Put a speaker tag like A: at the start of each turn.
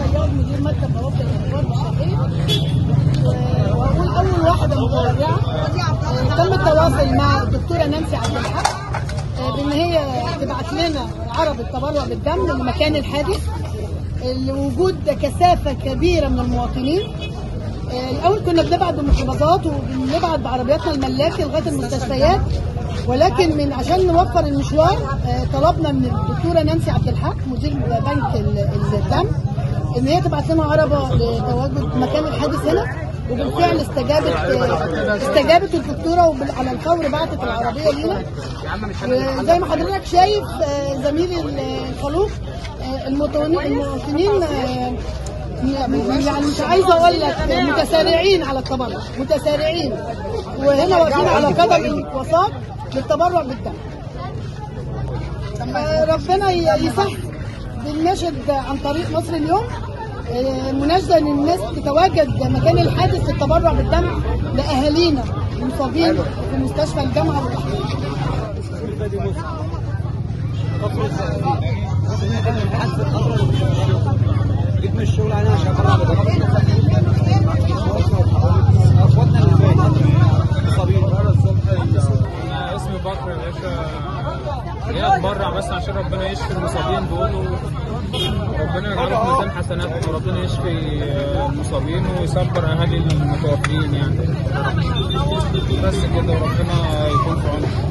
A: عياض مدير مكتب بوابه الاخبار بالشرقيه، واقول اول واحده متبرعه تم التواصل مع الدكتوره نانسي عبد الحق بان هي تبعت لنا عرض التبرع بالدم لمكان الحادث لوجود كثافه كبيره من المواطنين. الاول كنا بنبعت بميكروباصات وبنبعت بعربياتنا الملاكي لغايه المستشفيات، ولكن عشان نوفر المشوار طلبنا من الدكتوره نانسي عبد الحق مدير بنك الدم ان هي تبعت لنا عربه لتواجد مكان الحادث هنا، وبالفعل استجابت الدكتوره وعلى الفور بعتت العربيه لينا. زي ما حضرتك شايف زميلي الخلوق، المواطنين يعني مش عايزه اقول لك متسارعين على التبرع، متسارعين، وهنا واقفين على قدم وساق للتبرع بالدم. ربنا يسهل. بنناشد عن طريق مصر اليوم مناشده ان الناس تتواجد مكان الحادث للتبرع بالدم لاهالينا المصابين في مستشفى الجامعه والتحرير.
B: جيت من الشغل انا عشان
C: انا اسمي بكر يا باشا، جاي اتبرع بس عشان ربنا يشفي المصابين دول، وربنا يجعله في ميزان حسناتهم، وربنا يشفي المصابين ويصبر اهالي المتوفيين يعني. بس كده وربنا يكون في عونهم.